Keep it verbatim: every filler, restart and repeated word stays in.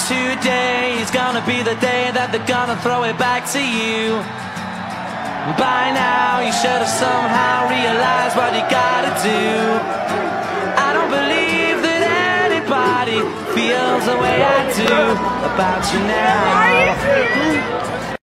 today is gonna be the day that they're gonna throw it back to you. By now you should have somehow realized what you gotta do. I don't believe that anybody feels the way I do about you now.